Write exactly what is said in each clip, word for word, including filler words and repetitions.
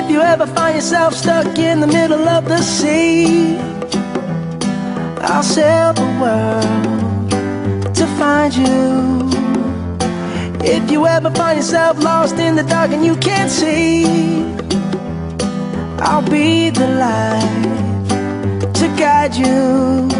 if you ever find yourself stuck in the middle of the sea, I'll sail the world to find you. If you ever find yourself lost in the dark and you can't see, I'll be the light to guide you.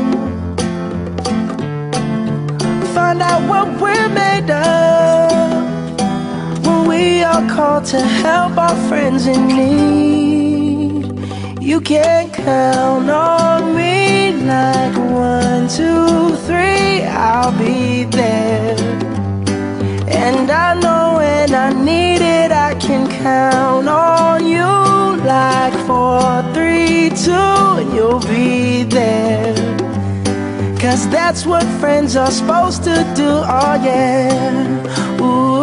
Find out what we're made of when we are called to help our friends in need. You can count on me like one, two, three, I'll be there. And I know when I need it, I can count on you like four, three, two, and you'll be there. Cause that's what friends are supposed to do, oh yeah. Ooh,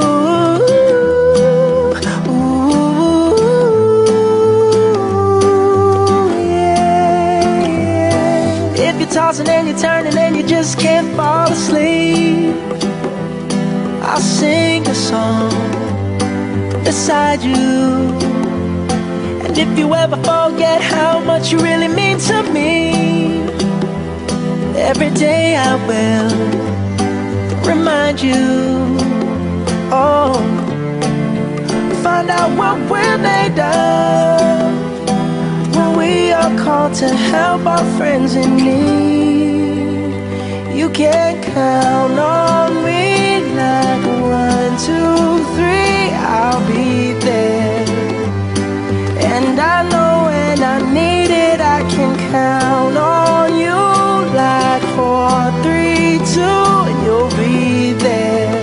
ooh, yeah, yeah. If you're tossing and you're turning and you just can't fall asleep, I'll sing a song beside you. And if you ever forget how much you really mean to me, every day I will remind you. Oh, find out what we're made of when we are called to help our friends in need. You can count on me like one, two, three, I'll be there. And I know when I need it, I can count on you like four, three, two, and you'll be there.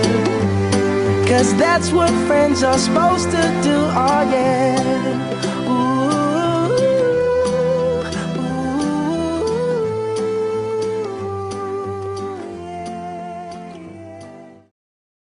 Cause that's what friends are supposed to do, oh yeah. Ooh.